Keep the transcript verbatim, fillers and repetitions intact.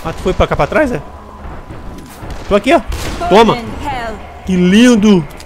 Ah, tu foi pra cá pra trás, é? Tô aqui, ó. Toma. Que lindo.